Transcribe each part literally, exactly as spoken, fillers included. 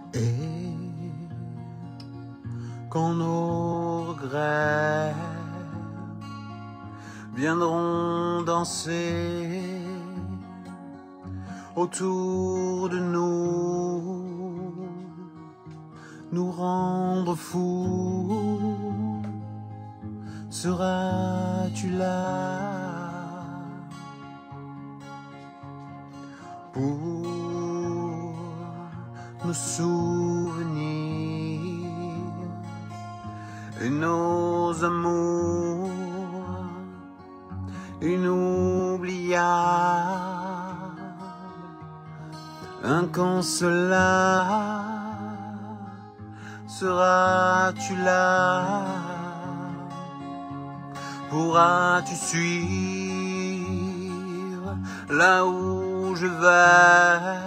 Et quand nos regrets viendront danser autour de nous, nous rendre fous, seras-tu là pour nos souvenirs et nos amours inoubliables, inconsolables, seras-tu là? Pourras-tu suivre là où je vais?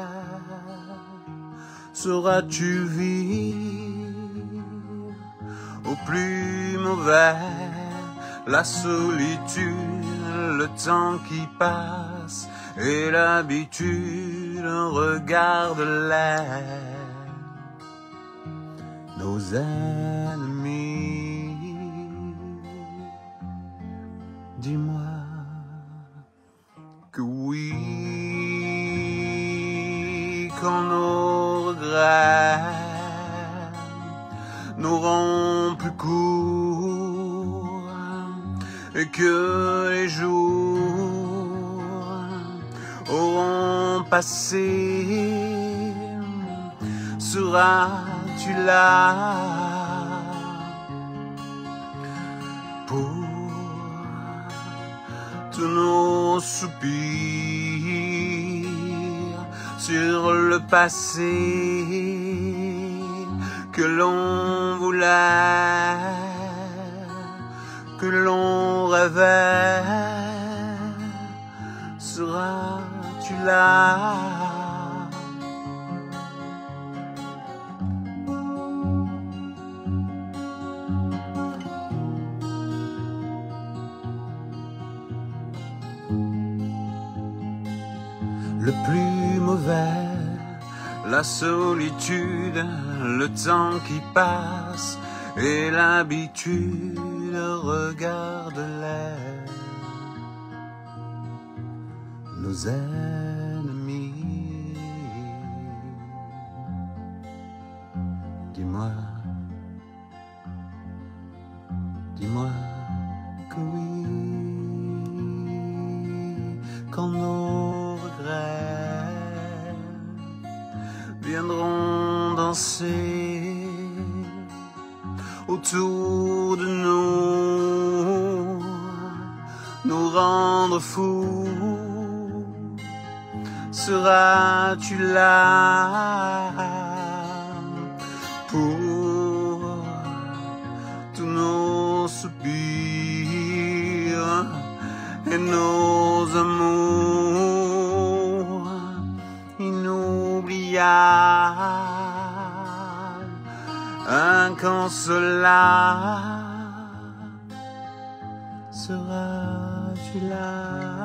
Sauras-tu vivre au plus mauvais la solitude, le temps qui passe et l'habitude? Regarde-les, nos ennemis. Dis-moi que oui, quand nos regrets n'auront plus cours et que les jours auront passé, seras-tu là pour tous nos soupirs sur le passé que l'on voulait, que l'on rêvait? Seras-tu là? Le plus mauvais, la solitude, le temps qui passe et l'habitude, regarde-les, nos ennemis. Dis-moi, dis-moi que oui, quand nos regrets viendront danser autour de nous, nous rendre fous, seras-tu là pour tous nos soupirs et nos amours inoubliables, inconsolables? Seras-tu là?